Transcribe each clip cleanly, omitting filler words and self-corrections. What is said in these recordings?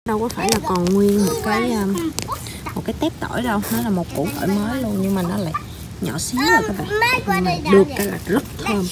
đâu có phải là còn nguyên một cái tép tỏi đâu, nó là một củ tỏi mới luôn, nhưng mà nó lại nhỏ xíu rồi các bạn. Nhưng mà được cái là rất thơm.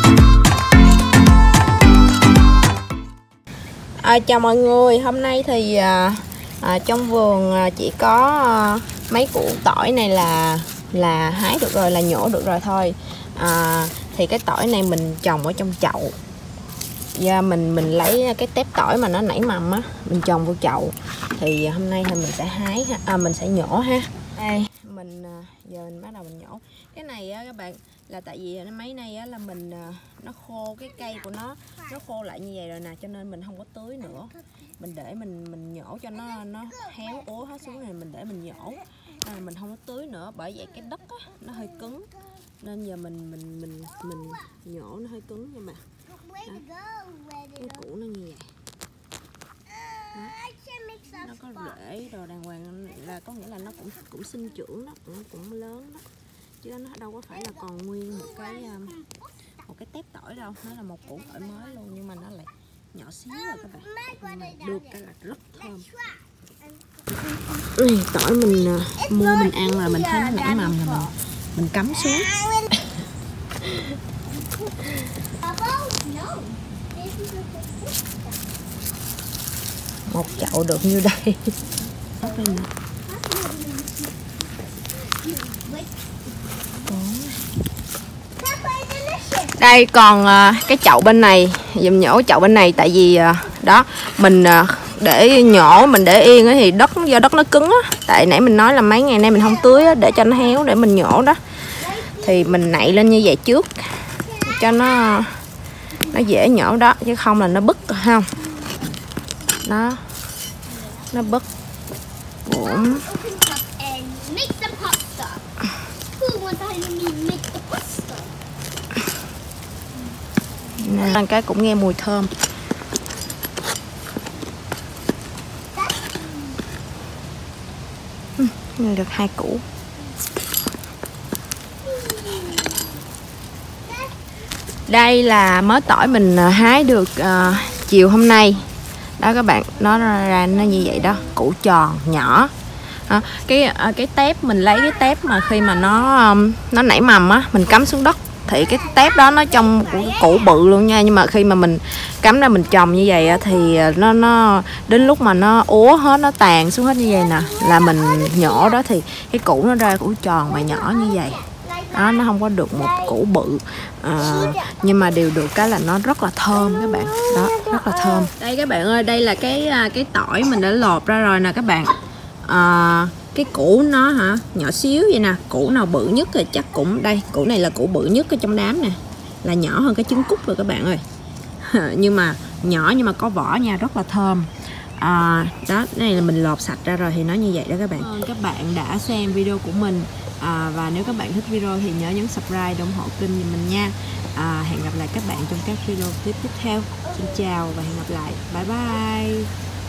Chào mọi người, hôm nay thì trong vườn chỉ có mấy củ tỏi này là hái được rồi, là nhổ được rồi thôi. Thì cái tỏi này mình trồng ở trong chậu. Và mình lấy cái tép tỏi mà nó nảy mầm á, mình trồng vô chậu. Thì hôm nay thì mình sẽ hái mình sẽ nhổ ha. Đây, giờ mình bắt đầu mình nhổ. Cái này á các bạn là tại vì mấy nay á là mình nó khô, cái cây của nó khô lại như vậy rồi nè, cho nên mình không có tưới nữa. Mình để mình nhổ cho nó héo úa hết xuống này, mình để mình nhổ. Mình không có tưới nữa, bởi vậy cái đất á nó hơi cứng. Nên giờ mình nhổ nó hơi cứng nha mà. Cái củ nó như vậy. Đó. Nó có rễ đồ đàng hoàng, là có nghĩa là nó cũng sinh trưởng đó, nó cũng lớn đó, chứ nó đâu có phải là còn nguyên một cái tép tỏi đâu. Nó là một củ tỏi mới luôn, nhưng mà nó lại nhỏ xíu rồi các bạn. Nhưng mà được cái là rất thơm. Này, tỏi mình mua mình ăn là mình thấy nó nảy mầm là mình cắm xuống. Một chậu được như đây. Đây còn cái chậu bên này, dùm nhổ chậu bên này, tại vì đó mình để nhổ, mình để yên thì do đất nó cứng á. Tại nãy mình nói là mấy ngày nay mình không tưới á, để cho nó héo để mình nhổ đó. Thì mình nạy lên như vậy trước cho nó dễ nhổ đó, chứ không là nó bứt không. Đó. Nó bứt. Bụng. Ăn cái cũng nghe mùi thơm. Được 2 củ. Đây là mớ tỏi mình hái được chiều hôm nay. Đó các bạn, nó ra nó như vậy đó, củ tròn nhỏ. Cái tép mình lấy cái tép mà khi mà nó nảy mầm á, mình cắm xuống đất thì cái tép đó nó trong củ bự luôn nha, nhưng mà khi mà mình cắm ra mình trồng như vậy á, thì nó đến lúc mà nó úa hết, nó tàn xuống hết như vậy nè, là mình nhổ đó thì cái củ nó ra củ tròn mà nhỏ như vậy đó, nó không có được một củ bự. Nhưng mà đều được cái là nó rất là thơm các bạn, đó, rất là thơm. Đây các bạn ơi, đây là cái tỏi mình đã lột ra rồi nè các bạn. Cái củ nó nhỏ xíu vậy nè, củ nào bự nhất thì chắc cũng đây, củ này là củ bự nhất ở trong đám nè, là nhỏ hơn cái trứng cút rồi các bạn ơi. Nhưng mà nhỏ nhưng mà có vỏ nha, rất là thơm. Đó, cái này là mình lột sạch ra rồi thì nó như vậy đó các bạn. Các bạn đã xem video của mình. Và nếu các bạn thích video thì nhớ nhấn subscribe để ủng hộ kênh của mình nha. Hẹn gặp lại các bạn trong các video tiếp theo. Xin chào và hẹn gặp lại. Bye bye.